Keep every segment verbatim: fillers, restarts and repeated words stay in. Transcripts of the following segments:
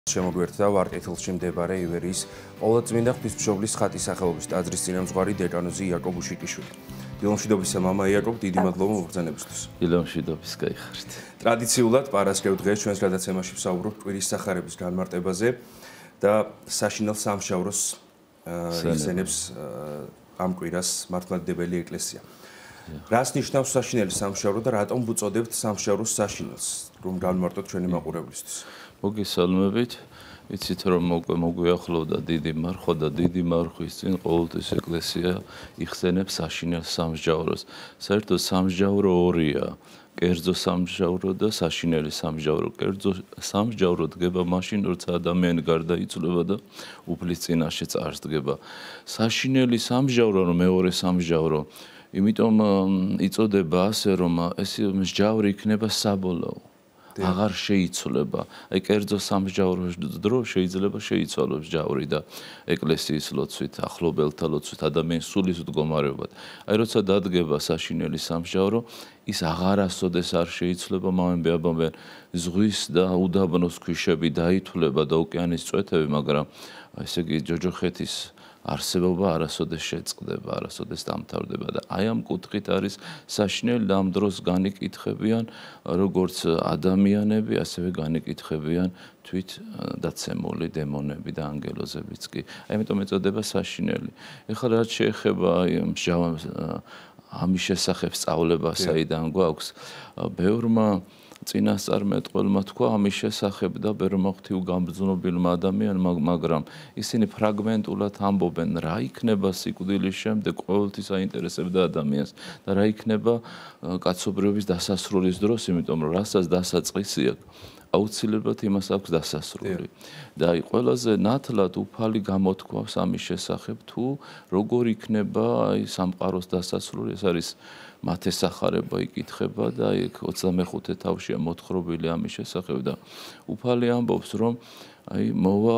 შემოგვერთა ვარკეთილში მდებარე ივერიის ყოვლადწმინდა ღვთისმშობლის ხატის სახელობის ტაძრის წინამძღვარი დეკანოზი იაკობ უშიკიშვილი. დილომშვიდობის მამა იაკობ, დიდი მადლობა მოგზანებისთვის. დილომშვიდობის, გაიხარით. ტრადიციულად პარასკევ დღეს ჩვენს გადაცემაში ვსაუბრობთ კვირის სახარების განმარტებაზე და საშინელ სამშავროს იხსენებს ამ კვირას მართლმადიდებელი ეკლესია. რას ნიშნავს საშინელი სამშავრო და რატომ ვუწოდებთ სამშავროს საშინელს, რომ განმარტოთ ჩვენი მაყურებლისთვის? მოგესალმებით. იცით რომ მოგვიახლოვდა დიდი მარხვა და დიდი მარხვის წინ ყოველთვის ეკლესია იხსენებს საშინელ სამსჯავროს. საერთოდ სამსჯავრო ორია. კერძო სამსჯავრო და საშინელი სამსჯავრო. კერძო სამსჯავრო დგება მაშინ, როცა ადამიანი გარდაიცვლება და უფლის წინაშეც არ დგება. საშინელი სამსჯავრო რომ მეორე სამსჯავრო, იმიტომ იწოდება ასე, რომ ეს მსჯავრი იქნება საბოლოო. აღარ შეიცვლება. აი კერძო სამსჯავროს დრო შეიძლება შეიცვალოს მსჯავრი და ეკლესიის ლოცვით, ახლობელთა ლოცვით, ადამიანის სულის მდგომარეობად. აი როცა დადგება საშინელი სამსჯავრო, ის აღარასოდეს არ შეიცვლება, მამები ამბობენ, ზღვის და უდაბნოს ქვიშები დაითვლება და ოკეანის წვეთები, მაგრამ ესე იგი ჯოჯოხეთის არსებობა არასოდეს შეწყდება, არასოდეს დამთავრდება და აი ამ კუთხით არის საშინელი და ამ დროს განიკითხებიან როგორც ადამიანები, ასევე განიკითხებიან თვით დაცემული დემონები და ანგელოზებიც კი. აი ამიტომ ეწოდება საშინელი. ეხლა რაც შეეხება აი ამის შესახებ სწავლება საიდან გვაქვს, ბევრმა წინასწარმეტყველმა თქვა ამის შესახებ და ბევრმა ღვთივგამბრძნობილმა ადამიანმა, მაგრამ ისინი ფრაგმენტულად ამბობენ, რა იქნება სიკვდილის შემდეგ, ყოველთვის აინტერესებდა ადამიანს და რა იქნება კაცობრიობის დასასრულის დროს, იმიტომ რომ რასაც დასაწყისი აქვს, აუცილებლად იმას აქვს დასასრული. და აი ყველაზე ნათლად უფალი გამოთქვავს ამის შესახებ, თუ როგორ იქნება აი სამყაროს დასასრული, ეს არის მათეს სახარება იკითხება და აი ოცდამეხუთე თავშია მოთხრობილი ამის შესახებ და უფალი ამბობს, რომ აი მოვა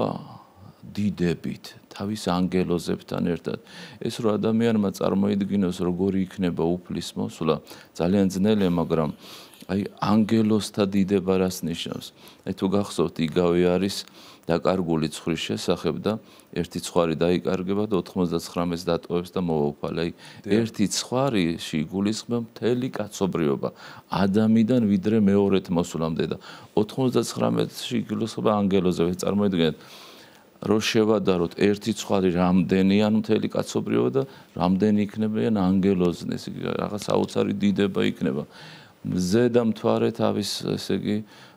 დიდებით თავის ანგელოზებთან ერთად. ეს რომ ადამიანმა წარმოიდგინოს როგორი იქნება უფლის მოსვლა, ძალიან ძნელია, მაგრამ აი ანგელოზთა დიდება რას ნიშნავს? აი თუ გახსოვთ, იგავე არის დაკარგული ცხრის შესახებ და ერთი ცხარი დაიკარგება და ოთხმოცდაცხრამეს დატოვებს და მოვა უფალი. აი ერთი ცხვარიში იგულისხმება მთელი კაცობრიობა, ადამიანიდან ვიდრე მეორეთ მოსვლამდე და ოთხმოცდაცხრამეში იგულისხმება ანგელოზები. წარმოიდგინეთ, რო შევადაროთ ერთი ცხვარი რამდენია მთელი კაცობრიობა და რამდენი იქნებიან ანგელოზნი, ესე იგი რაღაც საოცარი დიდება იქნება. მზე და მთვარე თავის ესე იგი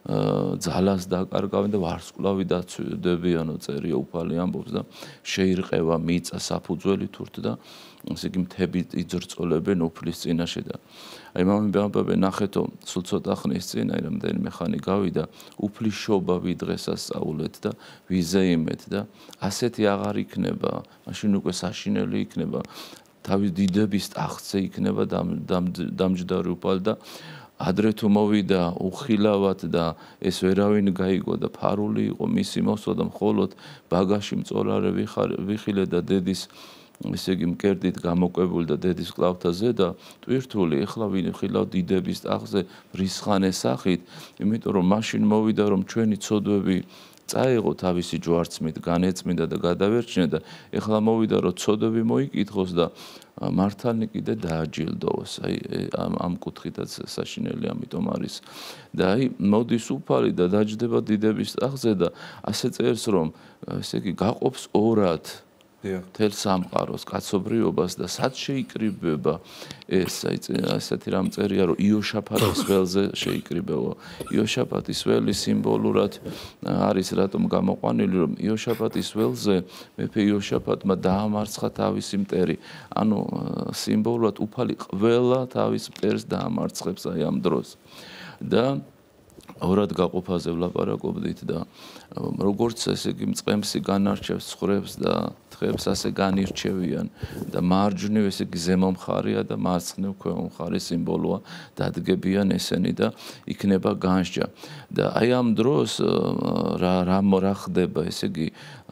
ძალას დაკარგავენ და ვარსკვლავი დაცვდებიანო, წერია უფალი ამბობს და შეირყევა მიწა საფუძველი თურთ და ესე იგი მთები იძრწოლებენ უფლის წინაშე და აი მამები ამბობენ, ნახეთო, სულ ცოტა ხნის წინ აი რამდენიმე ხანი გავიდა, უფლის შობავი დღესასწაულეთ და ვიზეიმეთ და ასეთი აღარ იქნება, მაშინ უკვე საშინელი იქნება, თავის დიდების ტახტზე იქნება დამჯდარი უფალი და ადრე თუ მოვიდა უხილავად და ეს ვერავინ გაიგო და ფარული იყო მისი მოსვლა და მხოლოდ ბაგაში მწოლარე ვიხილე და დედის ესე იგი მკერდით გამოკვებული და დედის კლავთაზე და ტვირთული, ეხლა ვინ ხილავ დიდების ტახტზე რისხანე სახით, იმიტომ რომ მაშინ მოვიდა რომ ჩვენი ცოდვები წაიღო თავისი ჯვარცმით, განეწმინდა და გადავერჩინა და ეხლა მოვიდა რომ ცოდვები მოიკითხოს და მართალნი კიდე დააჯილდოვოს. აი ამ ამ კუთხითაც საშინელი ამიტომ არის. და აი მოდის უფალი და დაჯდება დიდების ტახტზე და ასე წერს რომ ესე იგი გაყოფს ორად თელ სამყაროს, კაცობრიობას და სად შეიკრიბება ეს აი ასეთი რამ წერია რომ იოშაფატის ველზე შეიკრიბება. იოშაფატის ველი სიმბოლურად არის რატომ გამოყვანილი, რომ იოშაფატის ველზე მეფე იოშაფატმა დაამარცხა თავისი მტერი. ანუ სიმბოლურად უფალი ყველა თავის მტერს დაამარცხებს აი ამ დროს. და ორად გაყოფაზე ვლაპარაკობდით და როგორც ესე იგი მწყემსი განარჩევს ცხვრებს და თხებს, ასე განირჩევიან და მარჯვნივ ესე იგი ზემო მხარეა და მარცხნივ ქვემო მხარე სიმბოლოა, დადგებიან ესენი და იქნება განსჯა. და აი ამ დროს რა რა ხდება, ესე იგი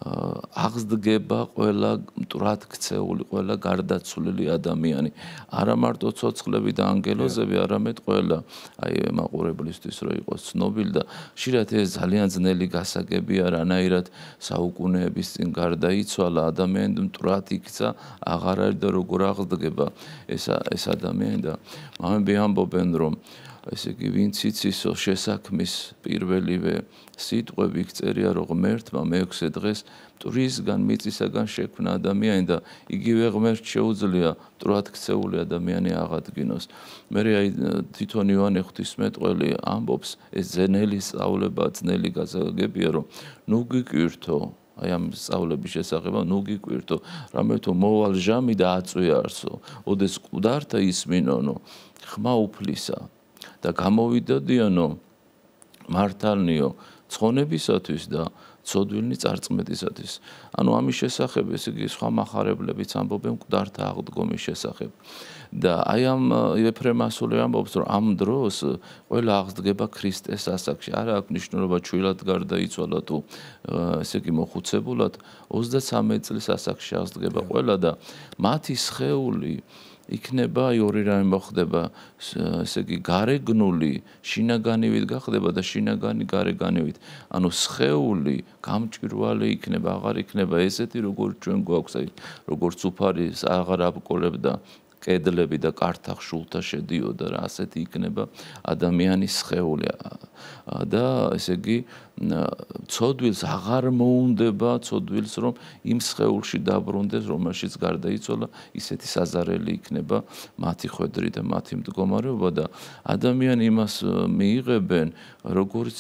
აღსდგება ყველა მტრად ქცეული, ყველა გარდაცვლილი ადამიანი. არა მარტო ცოცხლები და ანგელოზები, არამედ ყველა აი მაყურებლისთვის რო იყოს ცნობილი და ხშირად ეს ძალიან ძნელი გასაგებია. გასაგები არანაირად საუკუნეების წინ გარდაიცვალა ადამიანი მტრად იქცა აღარ არის და როგორ აღდგება ეს ეს ადამიანი და მამები ამბობენ რომ ესე იგი ვინც იცისო შესაქმის პირველივე სიტყვები იქ წერია რომ ღმერთმა მეექვსე დღეს მტვრისგან მიწისაგან შექმნა ადამიანი და იგივე ღმერთს შეუძლია მტრად ქცეული ადამიანი აღადგინოს. მე აი თვითონ იოანე ღვთისმეტყველი ამბობს ეს ძნელი სწავლება ძნელი გასაგებია რომ ნუ გიკვირთო აი ამ სწავლების შესახება ნუ გიკვირთო რამე თუ მოვალ ჟამი და აწვიარსო ოდეს მკვდართა ისმინონო ხმა უფლისა და გამოვიდოდიანო მართალნიო ცხონებისათვის და ცოდვილნი წარწმედისათვის. ანუ ამის შესახებ ესე იგი სხვა მახარებლებიც ამბობენ მკვდართა აღდგომის შესახებ. და აი ამ ეფრემ ასული ამბობს რომ ამ დროს ყველა აღდგება ქრისტეს ასაკში. არა აქვს მნიშვნელობა ჩვილად გარდაიცვალა თუ ესე იგი მოხუცებულად ოცდაცამეტ წლის ასაკში აღდგება ყველა და მათი სხეული იქნება ორი რამე მოხდება ესე იგი გარეგნული შინაგანივით გახდება და შინაგანი გარეგანივით ანუ სხეული გამჭვირვალე იქნება აღარ იქნება ესეთი როგორც ჩვენ გვაქვს აი როგორც უფარი აღარ აბკოლებდა კედლები და კარტა ხშულთა შედიოდა რა ასეთი იქნება ადამიანის სხეული და ესე იგი ცოდვილს აღარ მოუნდება ცოდვილს რომ იმ სხეულში დაბრუნდეს რომელშიც გარდაიცვალა ისეთი საზარელი იქნება მათი ხვედრი და მათი მდგომარეობა და ადამიანი იმას მიიღებენ როგორც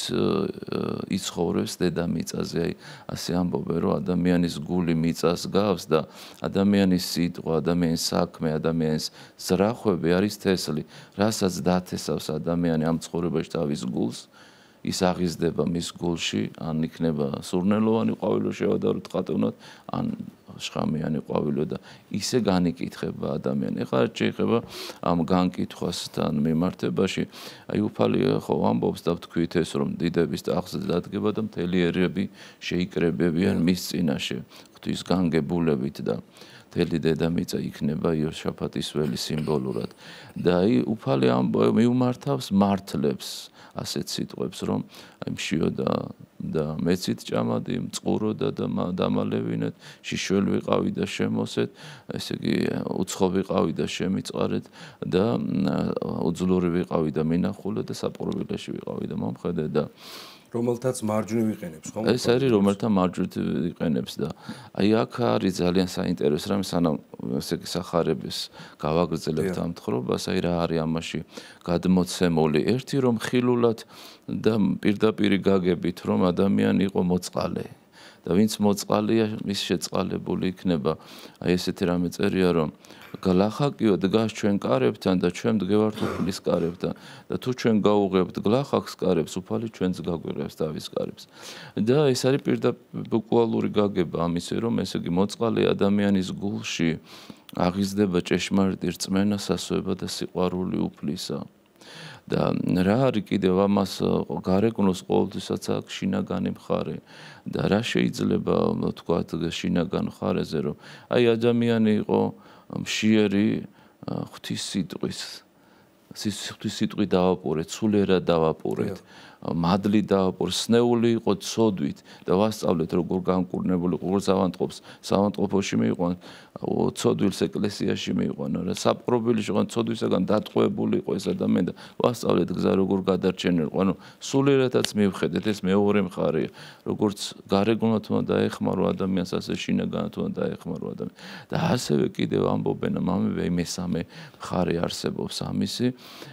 იცხოვრებს დედამიწაზე აი ასე ამბობენ რომ ადამიანის გული მიწას გავს და ადამიანის სიტყვა ადამიანის საქმე ადამიანის ზრახვები არის თესლი რასაც დათესავს ადამიანი ამ ცხოვრებაში თავის გულს ის აღიზრდება მის გულში, ან იქნება სურნელოვანი ყვავილო შევადაროთ ხატოვნად, ან შხამიანი ყვავილო და ისე განიკითხება ადამიანი. ეხლა შეიძლება ამ განკითხვასთან მიმართებაში, აი უფალი ხო ამბობს და ვთქვით ეს რომ დიდების ტახტზე დადგება და მთელი ერები შეიკრებებიან მის წინაშე, ღვთის განგებულებით და მთელი დედამიწა იქნება იოშაფატის ველი სიმბოლურად. და აი უფალი ამბობს მიუმართავს მართლებს ასეთ სიტყვებს რომ აი მშიოდა და მეცით ჭამადი მწყუროდა და დამალევინეთ შიშველ ვიყავი და შემოსეთ ესე იგი უცხო ვიყავი და შემიწყარეთ და უძლური ვიყავი და მინახულე და საპყრობილეში ვიყავი და მომხედე და რომელთაც მარჯვნივ იყენებს ხო? ეს არის რომელთა მარჯვნივ იყენებს და აი აქ არის ძალიან საინტერესო რამე სანამ ესე იგი სახარების გავაგრძელებთ ამ თხრობას აი რა არის ამაში გადმოცემული ერთი რომ ხილულად და პირდაპირ გაგებით რომ ადამიანი იყო მოწყალე და ვინც მოწყალია მის შეწყალებული იქნება აი ესეთი რამე წერია რომ გლახაკიო დგას ჩვენ კარებთან და ჩვენ დგევართ უფლის კარებთან და თუ ჩვენ გაუღებთ გლახაკს კარებს უფალი ჩვენც გაგვიღებს თავის კარებს და ეს არის პირდაპირ გაგება ამისე რომ ესე იგი მოწყალე ადამიანის გულში აღიზრდება ჭეშმარიტი რწმენა სასოება და სიყვარული უფლისა და რა არის კიდევ ამას გარეგნოს ყოველთვისაც აქვს შინაგანი მხარე და რა შეიძლება თქვათ შინაგან მხარეზე რომ აი ადამიანი იყო მშიერი ღვთის სიტყვის ღვთის სიტყვი დავაპურეთ სულიერად დავაპურეთ მადლი დავაპურეთ სნეული იყო ცოდვით და ვასწავლეთ როგორ განკურნებული როგორ ავანტყოფს ავანტყოფოში მიიყვან ცოდვილს ეკლესიაში მიიყვან რა საპყრობილეში იყო ცოდვისაგან დატყვევებული იყო ეს ადამიანი და ვასწავლეთ გზა როგორ გადარჩენილიყო ანუ სულიერადაც მივხედეთ ეს მეორე მხარეა როგორც გარეგნულად უნდა ეხმარო ადამიანს ასე შინაგანად უნდა ეხმარო ადამიანს და ასევე კიდევ ამბობენ მამები მესამე მხარე არსებობს ამისი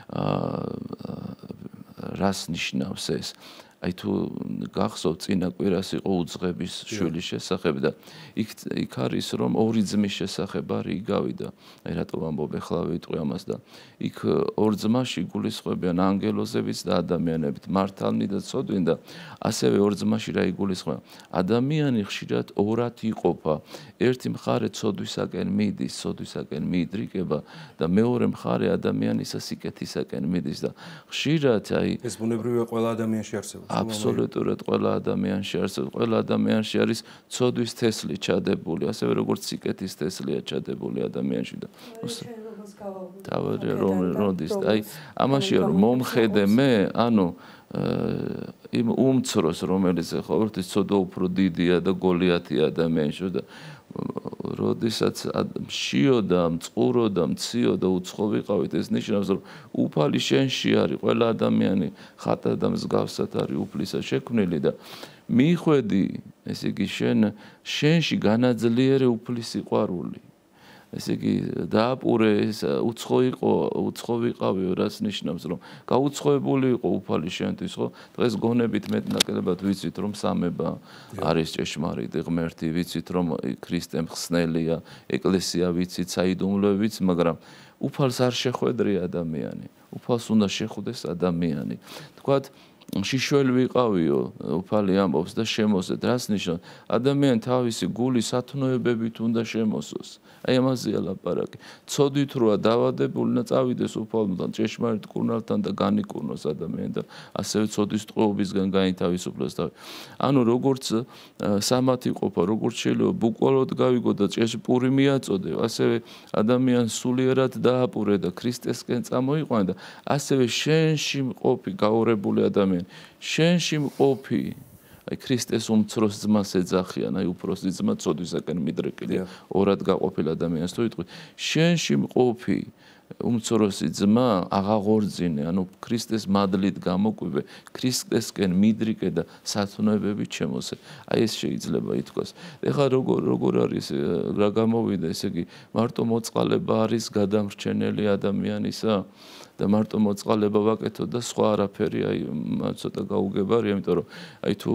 რას ნიშნავს ეს აი თუ გახსოვთ წინა კვირას იყო უძღების შვილის შესახებ და იქ იქ არის რომ ორი ძმის შესახებ არის იგავი და აი რატო ამბობ ახლა ვიტყვი ამას და იქ ორ ძმაში გულისხმობიან ანგელოზებიც და ადამიანებით მართალნი და ცოდვინი და ასევე ორ ძმაში რა იგულისხმება ადამიანი ხშირად ორად იყოფა ერთი მხარე ცოდვისაკენ მიდის ცოდვისაკენ მიიდრიკება და მეორე მხარე ადამიანისა სიკეთისაკენ მიდის და ხშირად აი ეს ბუნებრივია ყველა ადამიანში არსებობს აბსოლუტურად ყველა ადამიანში არსებობს ყველა ადამიანში არის ცოდვის თესლი ჩადებული ასევე როგორც სიკეთის თესლია ჩადებული ადამიანში და თავი რომ როდის აი ამაშია რომ მომხედე მე ანუ იმ უმცროს, რომელიც ყოველთვის ცოტა უფრო დიდია და გოლიათია ადამიანში და როდესაც მშიო და მწყურო და მციო და უცხო ვიყავით, ეს ნიშნავს, რომ უფალი შენში არის, ყველა ადამიანი ხატა და მსგავსად არის უფლისა შექმნილი და მიხვედი, ესე იგი შენ შენში განაძლიერე უფლის სიყვარული. ესე იგი დააპურე ეს უცხო იყო, უცხო ვიყავიო, რაც ნიშნავს, რომ გაუცხოებული იყო უფალი შენთვის, ხო? დღეს გონებით მეტნაკლებად ვიცით, რომ სამება არის ჭეშმარიტი ღმერთი, ვიცით, რომ ქრისტე მხსნელია, ეკლესია ვიცით, საიდუმლოებიც, მაგრამ უფალს არ შეხვედრი ადამიანი. უფალს უნდა შეხვდეს ადამიანი. თქვათ შიშველი ვიყავიო, უფალი ამბობს და შემოსეთ, რაც ნიშნავს, ადამიანი თავისი გული სათნოებებით უნდა შემოსოს. აი ამაზეა ლაპარაკი. ცოდვით როა დავადებული და წავიდეს უფალთან, ჭეშმარიტ კურნალთან და განიკურნოს ადამიანი და ასევე ცოდვის ტყვეობისგან გაითავისუფლოს თავი. ანუ როგორც სამათი ყოფა, როგორც შეიძლება ბუკვალოდ გავიგო და ჭეშპური მიაწოდე, ასევე ადამიანს სულიერად დააპურე და ქრისტესკენ წამოიყვანა და ასევე შენში მყოფი გაურებული ადამიანი, შენში მყოფი აი ქრისტეს უმცროს ძმას ეძახიან, აი უფროსი ძმა ცოდვისაკენ მიდრეკილია, ორად გაყოფილ ადამიანს თუ იტყვი, შენში მყოფი უმცროსი ძმა აღაღორძინე, ანუ ქრისტეს მადლით გამოკვიბე, ქრისტესკენ მიდრიკე და სათნოებებით შემოსე. აი ეს შეიძლება ითქვას. ეხლა როგორ როგორ არის რა გამოვიდა, ესე იგი მარტო მოწყალება არის გადამრჩენელი ადამიანისა და მარტო მოწყალება ვაკეთო და სხვა არაფერი აი ცოტა გაუგებარია, იმიტომ რომ აი თუ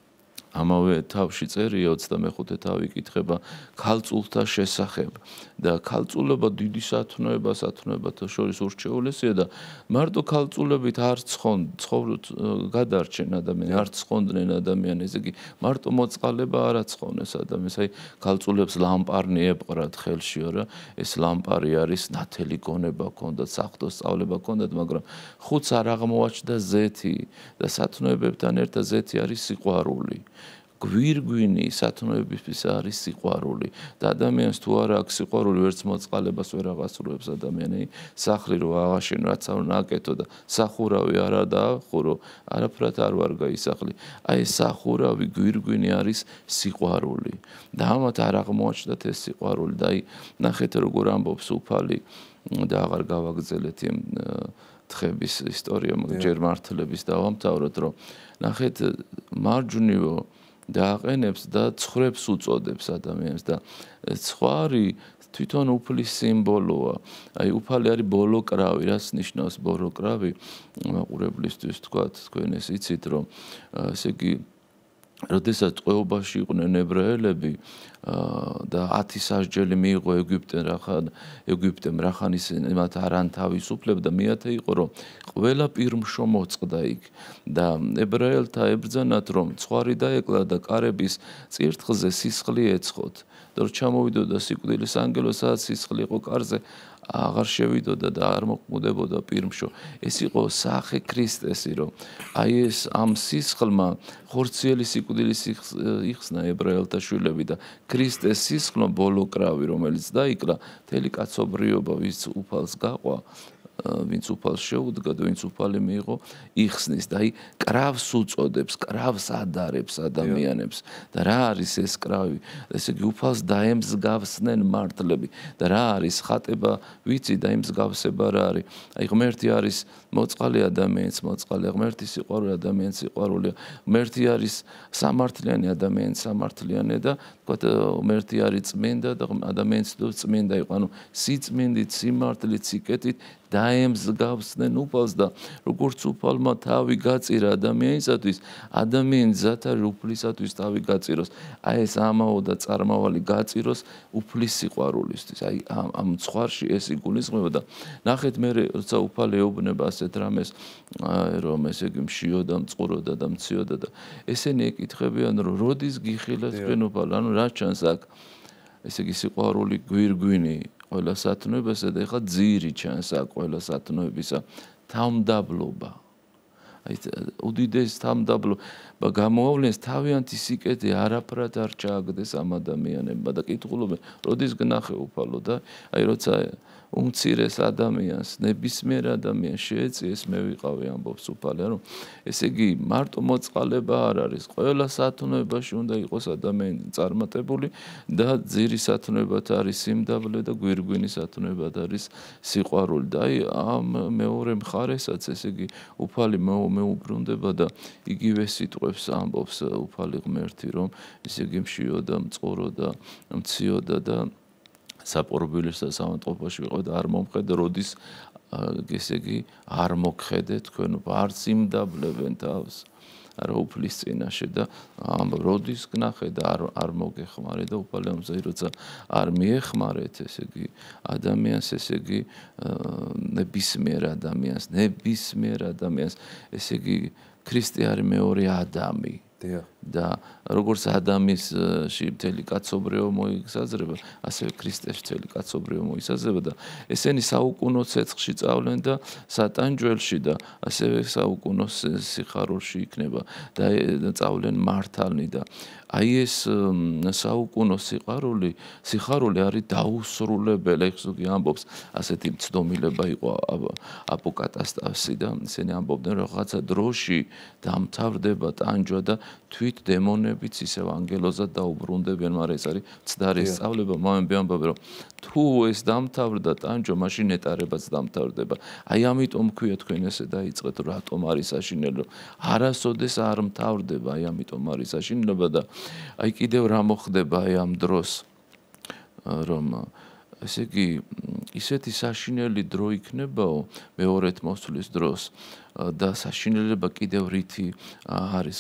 ამავე თავში წერია ოცდამეხუთე თავი იკითხება ქალწულთა შესახებ და ქალწულება დიდი სათნოება, სათნოებათა შორის ურჩეულესია და მარტო ქალწულებით არ ცხონ, ცხოვრობ გადარჩენ ადამიანი, არ ცხონდნენ ადამიანი, ესე იგი მარტო მოწყალება არ აცხონეს ადამიანს, აი ქალწულებს ლამპარნი ეპყრათ ხელშიო რა, ეს ლამპარი არის ნათელი გონება ჰქონდათ, საღვთო სწავლება ჰქონდათ, მაგრამ ხუთს არ აღმოაჩნდა ზეთი და სათნოებებთან ერთად ზეთი არის სიყვარული. გვირგვინი სათნოებისთვის არის სიყვარული და ადამიანს თუ არ აქვს სიყვარული ვერც მოწყალებას ვერ აღასრულებს ადამიანი სახლი რო აღაშენო რაც არ ნაკეთო და სახურავი არა დაახურო არაფრად არ ვარ გაისახლი აი სახურავი გვირგვინი არის სიყვარული და ამათ არ აღმოაჩნდათ ეს სიყვარული და აი ნახეთ როგორ ამბობს უფალი და აღარ გავაგრძელეთ იმ თხების ისტორია ჯერ მართლების დავამთავროთ რომ ნახეთ მარჯვნივ დააყენებს და ცხრებს უწოდებს ადამიანს და ცხვარი თვითონ უფლის სიმბოლოა. აი უფალი არის ბოლო კრავი, რაც ნიშნავს ბოლო კრავი მაყურებლისთვის თქვათ, თქვენ ეს იცით რომ ესე იგი როდესაც ტყვეობაში იყვნენ ებრაელები და ათი სასჯელი მიიღო ეგვიპტენ რახან ეგვიპტემ რახანის მათ არან თავისუფლებდა მეათე იყო რომ ყველა პირმშო მოწყდა იქ და ებრაელთა ებრძანათ რომ ცხვარი დაეკლა და კარების წირთხლზე სისხლი ეცხოთ და რომ ჩამოვიდოდა სიკვდილის ანგელო სადაც სისხლი იყო კარზე აღარ შევიდოდა და არ მოყმუდებოდა პირმშო ეს იყო სახე ქრისტესი რომ აი ეს ამ სისხლმა ხორციელი სიკვდილის იხსნა ებრაელთა შვილები და ქრისტეს სისხლმა ბოლო კრავი რომელიც დაიკლა მთელი კაცობრიობა ვის უფალს გაყვა ვინც უფალს შეუდგა და ვინც უფალი მიიღო იხსნის და აი კრავს უწოდებს კრავს ადარებს ადამიანებს და რა არის ეს კრავი ესე იგი უფალს დაემსგავსნენ მართლები და რა არის ხატება ვიცი და იმსგავსება რა არის აი ღმერთი არის მოწყალე ადამიანის მოწყალე ღმერთი სიყვარული ადამიანის სიყვარულია ღმერთი არის სამართლიანი ადამიანის სამართლიანი და თქვათ ღმერთი არის წმინდა და ადამიანის წმინდა იყო ანუ სიწმინდით სიმართლით სიკეთით დაემსგავსნენ უფალს და როგორც უფალმა თავი გაწირა ადამიანისათვის ადამიანი ზათ არის უფლისათვის თავი გაწიროს აი ეს ამაო და წარმავალი გაწიროს უფლის სიყვარულისთვის აი ამ ცხვარში ეს იგულისხმება და ნახეთ მე როცა უფალი ეუბნება ასეთ რამეს რომ ესე იგი მშიოდა მწყუროდა და მციოდა და ესენი ეკითხებიან რომ როდის გიხილეთ თქვენ უფალ ანუ რა ჩანს აქ ესე იგი სიყვარული გვირგვინი ყველა სათნოებისა და ეხლა ძირი ჩანს აქ ყველა სათნოებისა თავმდაბლობა აი უდიდეს თავმდაბლობა გამოავლენს თავიანთი სიკეთე არაფრად არ ჩააგდეს ამ ადამიანებმა და კითხულობენ როდის გნახე უფალო და აი როცა უმცირეს ადამიანს ნებისმიერ ადამიანს შეეწიეს მე ვიყავი ამბობს უფალი რომ ესე იგი მარტო მოწყალება არ არის ყველა სათნოებაში უნდა იყოს ადამიანი წარმატებული და ძირი სათნოებად არის სიმდაბლე და გვირგვინი სათნოებად არის სიყვარული და აი ამ მეორე მხარესაც ესე იგი უფალი მეუბრუნდება და იგივე სიტყვებს ამბობს უფალი ღმერთი რომ ესე იგი მშიოდა მწყუროდა მციოდა და საპყრობილის და სამწყობაში ვიყო და არ მომხედე როდის ესე იგი არ მოგხედე თქვენ არც იმდაბლებენ თავს რა უფლის წინაშე და ამ როდის გნახე და არ არ მოგეხმარე და უფალი ამზე როცა არ მიეხმარეთ ესე იგი ადამიანს ესე იგი ნებისმიერ ადამიანს ნებისმიერ ადამიანს ესე იგი ქრისტე არის მეორე ადამი და როგორც ადამიანში მთელი კაცობრიობა მოისაზრება, ასევე ქრისტეში მთელი კაცობრიობა მოისაზრება და ესენი საუკუნო ცეცხლში წავლენ და სატანჯველში და ასევე საუკუნო სიხარულში იქნება და წავლენ მართალნი და აი ეს საუკუნო სიხარული, სიხარული არის დაუსრულებელი, ეს ზოგი ამბობს, ასეთი მცდომილება იყო აპოკატასტასი და ისინი ამბობდნენ რომ რაღაცა დროში დამთავრდება ტანჯვა და თვით დემონებიც ისევ ანგელოზად დაუბრუნდებიან, მაგრამ ეს არის ცდარი სწავლება, მომენტი ამბობენ რომ თუ ეს დამთავრდა ტანჯვა, მაშინ ნეტარებაც დამთავრდება. აი ამიტომ ქვია თქვენ ესე დაიწყეთ, რატომ არის საშინელი, არასოდეს არ მთავრდება, აი ამიტომ არის საშინელება და აი კიდევ რა მოხდება აი ამ დროს რომ ესე იგი ისეთი საშინელი დრო იქნებაო მეორეთ მოსვლის დროს და საშინელება კიდევ რითი არის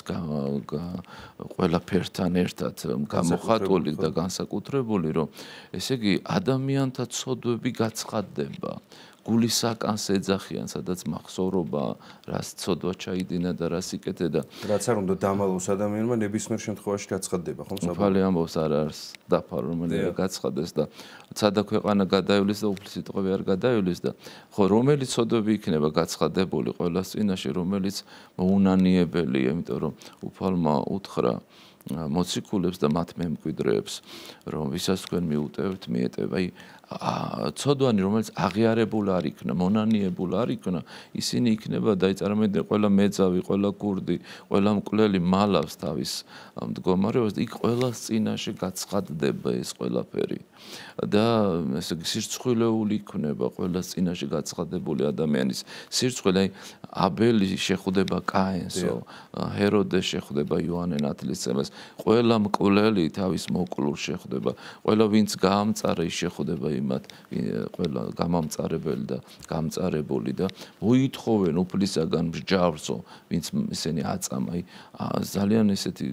ყველაფერთან ერთად გამოხატული და განსაკუთრებული რომ ესე იგი ადამიანთა ცოდვები გაცხადდება გულისაკანს ეძახიან, სადაც მახსოვრობა, რას ცოდვა ჩაიდინა და რას იკეთე და რაც არ უნდა დამალოს ადამიანმა ნებისმიერ შემთხვევაში გაცხადდება, ხომ? უფალი ამბობს არ არის დაფა რომელიც გაცხადდეს და სადა ქვეყანა გადაივლის და უფლის სიტყვები არ გადაივლის და ხო რომელი ცოდვები იქნება გაცხადებული ყველას წინაშე, რომელიც მოუნანიებელია, იმიტომ რომ უფალმა უთხრა მოციქულებს და მათ მემკვიდრეებს, რომ ვისაც თქვენ მიუტევთ, მიეტევა, აი ცოდვანი რომელიც აღიარებულ არ იქნა, მონანიებულ არ იქნა, ისინი იქნება და წარმოიდგინეთ ყველა მეძავი, ყველა კურდი, ყველა მკვლელი მალავს თავის მდგომარეობას, იქ ყველას წინაშე გაცხადდება ეს ყველაფერი. და ესე იგი სირცხვილეული იქნება ყველას წინაშე გაცხადებული ადამიანის სირცხვილი, აი აბელი შეხვდება კაენსო, ჰეროდე შეხვდება იოანე ნათლისმცემელს, ყველა მკვლელი თავის მოკლულ შეხვდება, ყველა ვინც გაამწარა ის შეხვდება იმათ, ყველა გამამწარებელი და გამწარებული და მოითხოვენ უფლისაგან მსჯავრსო, ვინც ისინი აწამა, აი ძალიან ესეთი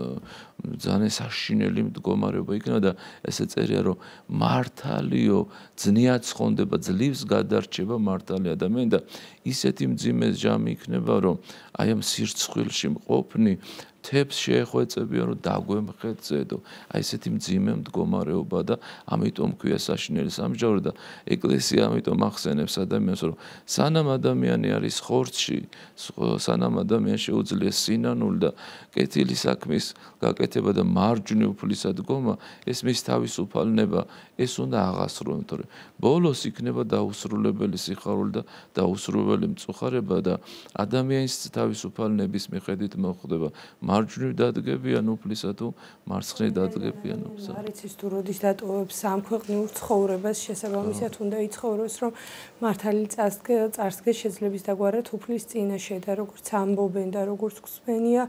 ძალიან საშინელი მდგომარეობა იქნება და ესე წერია რომ მართალიო ძნიად ცხონდება, ძლივს გადარჩება მართალი ადამიანი და ისეთი მძიმე ჯამი იქნება რომ აი ამ სირცხვილში მყოფნი თებს შეეხვეწებიან რომ დაგვემხედზედო. აი ესეთი მძიმე მდგომარეობა და ამიტომ ქვია საშინელი სამსჯავრო და ეკლესია ამიტომ ახსენებს ადამიანს რომ სანამ ადამიანი არის ხორცში, სანამ ადამიანს შეუძლია სინანული და კეთილი საქმის გაკეთება და მარჯვნივ უფლისა დგომა, ეს მის თავისუფალნება, ეს უნდა აღასრულოს, თორე ბოლოს იქნება დაუსრულებელი სიხარული და დაუსრულებელი მწუხარება და ადამიანის თავისუფალნების მიხედვით მოხდება მარჯვნივ დადგებიან უფლისა თუ მარცხნივ დადგებიან უფლისა. არ იცის თუ როდის დატოვებს სამქვეყნიურ ცხოვრებას, შესაბამისად უნდა იცხოვროს, რომ მართალი წარსდგეს შეძლების დაგვარად უფლის წინაშე და როგორც ამბობენ და როგორც გვსმენია,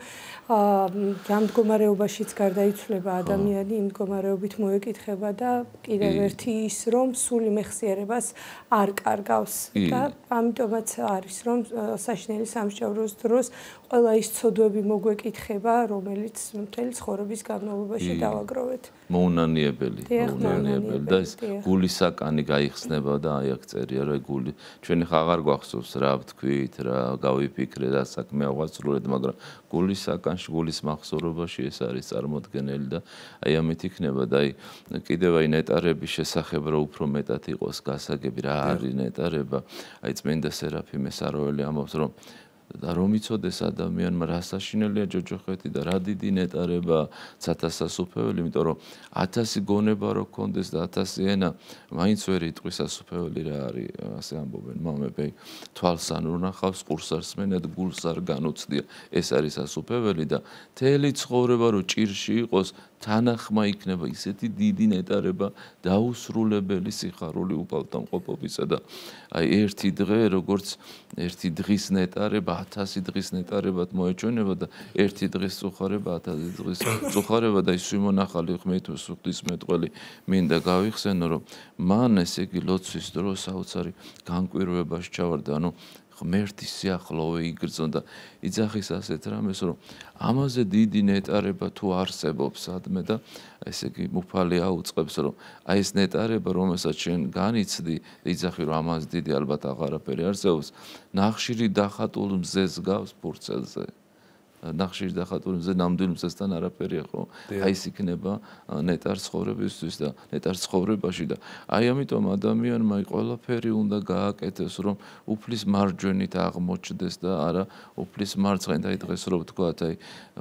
რა მდგომარეობაშიც გარდაიცვლება ადამიანი, იმ მდგომარეობით მოეკითხება და კიდევ ერთი ის, რომ სული მეხსიერებას არ კარგავს და ამიტომაც არის, რომ საშინელი სამსჯავროს დროს ყველა ის ცოდვები მოგვეკითხება, რომელიც მთელი ცხოვრების განმავლობაში დავაგროვეთ. მოუნანიებელი, მოუნანიებელი და ეს გულისაკანი გაიხსნება და აი აქ წერია რომ გული ჩვენი ხა აღარ გვახსოვს რა ვთქვით, რა გავიფიქრეთ, რა საქმე ავღაცრულეთ, მაგრამ გულისაკანში, გულის მახსოვრობაში ეს არის წარმოდგენელი და აი ამით იქნება და აი კიდევ აი ნეტარების შესახებ რა უფრო მეტად იყოს გასაგები რა არის ნეტარება, აი წმინდა სერაფიმე საროველი ამბობს რომ და რომ იცოდეს ადამიანმა რა საშინელია ჯოჯოხეთი და რა დიდი ნეტარება ცათასასუფეველი, იმიტომ რომ ათასი გონება რო გქონდეს და ათასი ენა მაინც ვერ იტყვის სასუფეველი რა არის, ასე ამბობენ მამები. თვალს არ უნახავს, ყურს არ სმენად, გულს არ განუცდია. ეს არის სასუფეველი და მთელი ცხოვრება რო ჭირში იყოს, თანახმა იქნება ისეთი დიდი ნეტარება, დაუსრულებელი სიხარული უპალტომყოფობისა და აი ერთი დღე როგორც ერთი დღის ნეტარება ათასი დღის ნეტარებად მოეჩვენება და ერთი დღის წუხარება ათასი დღის წუხარება და ის ვიმონახალი ხმით ღვთისმეტყველი მინდა გავიხსენო რომ მან ესე იგი ლოცვის დროს საოცარი განკვირვებაში ჩავარდა, ანუ ღმერთის სიახლოვე იგრძნო და იძახის ასეთ რამეს რომ ამაზე დიდი ნეტარება თუ არსებობს სადმე და ესე იგი მუფალი აუწყებს რომ აი ეს ნეტარება რომელსაც შენ განიცდი იძახი რომ ამაზე დიდი ალბათ აღარაფერი არსებობს ნახშირი დახატულ მზეს გავს ფურცელზე ნახშირი დახატული მზე ნამდვილ მზესთან არაფერია ხო აი ეს იქნება ნეტარ ცხოვრებისთვის და ნეტარ ცხოვრებაში და აი ამიტომ ადამიანმა ყველაფერი უნდა გააკეთოს რომ უფლის მარჯვენით აღმოჩნდეს და არა უფლის მარცხენით აი დღეს რო ვთქვათ აი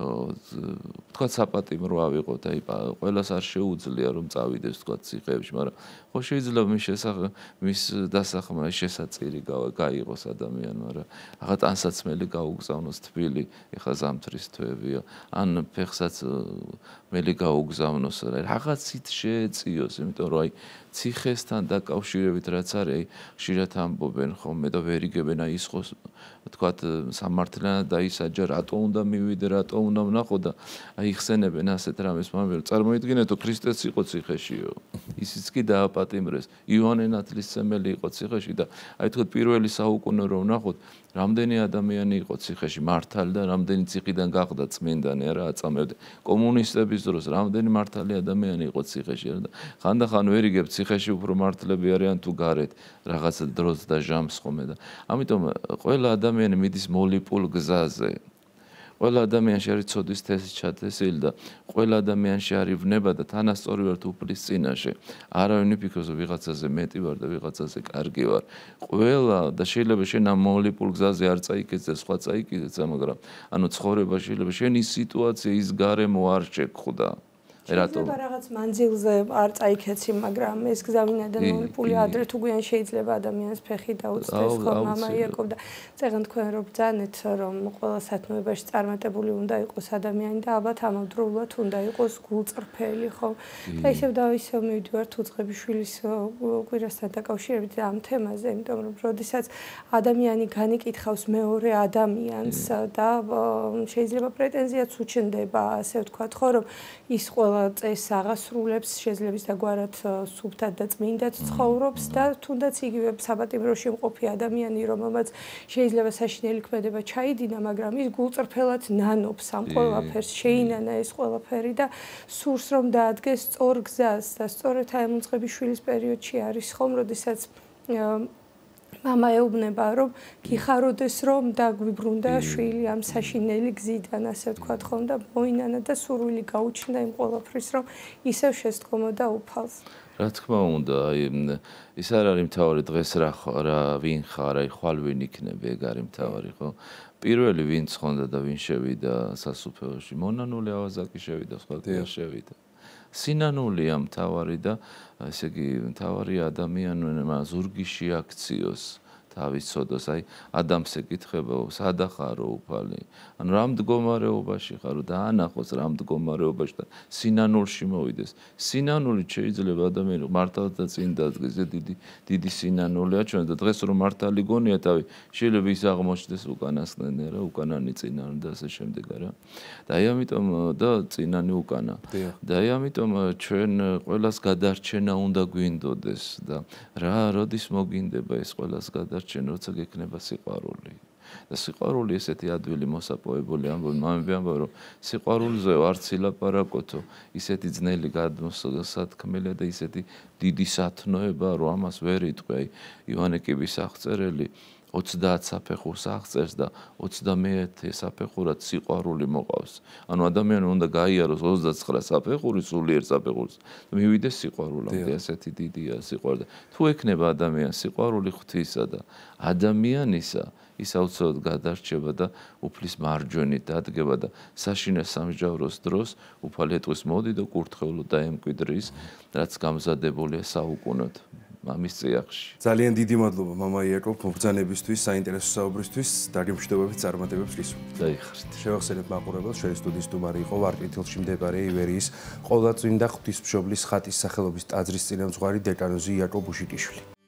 ვთქვათ საპატიმრო ავიღოთ აი ყველას არ შეუძლია რომ წავიდეს ვთქვათ ციხეებში მაგრამ ხო შეიძლება მის შესახებ მის დასახმა შესაწირი გაიღოს ადამიანმა რა აღა ტანსაცმელი გაუგზავნოს თბილი ეხლა ზამთრის თვეებია ან ფეხსაც მელი გაუგზავნოს რაღაცით შეეწიოს იმიტომ რომ აი ციხესთან დაკავშირებით რაც არის აი ხშირად ამბობენ ხოლმე და ვერ იგებენ აი ის ხო ვთქვათ სამართლიანად დაისაჯა რატო უნდა მივიდე რატო უნდა ვნახო და აი იხსენებენ ასეთ რამეს მაგრამ წარმოიდგინეთო ქრისტეც იყო ციხეშიო ისიც კი დააპატიმრეს იოანე ნათლისმცემელი იყო ციხეში და აი თქო პირველი საუკუნე რომ ვნახოთ რამდენი ადამიანი იყო ციხეში მართალი და რამდენი ციხიდან გაყდა წმინდანი არა აწამებდა კომუნისტების დროს რამდენი მართალი ადამიანი იყო ციხეში და ხანდახან ვერ იგებ ციხეში უფრო მართლები არიან თუ გარეთ რაღაცა დროს და ჟამს ხომე და ამიტომ ყველა ადამიანი მიდის მოლიპულ გზაზე ყველა ადამიანში არის ცოდის თესი ჩათესილი და ყველა ადამიანში არის ვნება და თანასწორი ვარ უფლის წინაშე არავინ ფიქრობს რომ ვიღაცაზე მეტი ვარ და ვიღაცაზე კარგი ვარ ყველა და შეიძლება შენ ამ მოლიპულ გზაზე არ წაიკეთე სხვა წაიკეთე მაგრამ ანუ ცხოვრება შეიძლება შენი სიტუაცია ის გარემო არ შეგხვდა შეიძლება რაღაც მანძილზე არ წაიქეცი, მაგრამ ეს გზავინა და მოლიპული ადრე თუ გვიან შეიძლება ადამიანს ფეხი დაუწდეს ხო მამა იაკობ და წეგან თქვენ რომ ბძანეთ რომ ყველა სათნოებაში წარმატებული უნდა იყოს ადამიანი და ალბათ ამავდროულად უნდა იყოს გულწრფელი ხო და ისევ და ისევ მივიდივართ უწყებიშვილის კვირასთან დაკავშირებით ამ თემაზე, იმიტომ რომ როდესაც ადამიანი განიკითხავს მეორე ადამიანს და შეიძლება პრეტენზიაც უჩნდება, ასე ვთქვათ ხო რომ ის ყველა წესს აღასრულებს, შეიძლება დაგვარად სუფთად და წმინდად ცხოვრობს და თუნდაც იგივე საპატიმროში მყოფი ადამიანი, რომელმაც შეიძლება საშინელი ქმედება ჩაიდინა, მაგრამ ის გულწრფელად ნანობს ამ ყველაფერს, შეინანა ეს ყველაფერი და სურს რომ დაადგეს სწორ გზას და სწორედ აი მუწყებიშვილის პერიოდში არის ხომ, როდესაც მამა ეუბნება რომ გიხაროდეს რომ დაგვიბრუნდა შვილი ამ საშინელი გზიდან ასე ვთქვათ ხომ და მოინანა და სურვილი გაუჩნდა იმ ყველაფრის რომ ისევ შესდგომოდა უფალს რა თქმა უნდა აი ის არ არის მთავარი დღეს რა რა ვინ ხარ აი ხვალ ვინ იქნება ეგ არის მთავარი ხო პირველი ვინ ცხონდა და ვინ შევიდა სასუფეველში მონანული ავაზაკი შევიდა სხვა შევიდა სინანულია მთავარი და ესე იგი მთავარი ადამიანმა ზურგი შეაქციოს თავის ცოდოს აი ადამიანს ეკითხება სადა ხარო უფალი ანუ რა მდგომარეობაში ხარო და ანახოს რა მდგომარეობაში და სინანულში მოვიდეს სინანული შეიძლება ადამიანი მართალად და წინ დადგეს დიდი დიდი სინანულია ჩვენ და დღეს რომ მართალი გონია თავი შეიძლება ის აღმოჩნდეს უკანასკნელი რა უკანანი წინანი და ასე შემდეგ რა და აი ამიტომ და წინანი უკანა და აი ამიტომ ჩვენ ყველას გადარჩენა უნდა გვინდოდეს და რა როდის მოგინდება ეს ყველას გადარჩენა როცა გექნება სიყვარული და სიყვარული ესეთი ადვილი მოსაპოვებული ამბობენ მამები ამბობენ რომ სიყვარულზე არც ილაპარაკოთო ისეთი ძნელი გადმოსათქმელია და ისეთი დიდი სათნოება რომ ამას ვერ იტყვი აი ივანე კიბის აღწერელი ოცდაათ საფეხურს აღწერს და ოცდამეერთე საფეხურად სიყვარული მოყავს. ანუ ადამიანი უნდა გაიაროს ოცდაცხრა საფეხური სულიერ საფეხურს. მივიდეს სიყვარულამდე, ასეთი დიდია სიყვარული. თუ ექნება ადამიანს სიყვარული ღვთისა და ადამიანისა, ის აუცილებლად გადარჩება და უფლის მარჯვენით დადგება და საშინელ სამსჯავროს დროს უფალი ეტყვის მოდი და კურთხევლო დაემკვიდრის, რაც გამზადებულია საუკუნოდ. მამის წიაღში. ძალიან დიდი მადლობა მამა იაკობ მობრძანებისთვის, საინტერესო საუბრისთვის, დაგემშვიდობებით წარმატებებს გისურვებთ. დაიხარით. შევახსენებ მაყურებელს, ჩვენი სტუდიის სტუმარი იყო ვარკეთილში მდებარე ივერიის ყოვლადწმინდა ღვთისმშობლის ხატის სახელობის ტაძრის წინამძღვარი დეკანოზი იაკობ უშიკიშვილი.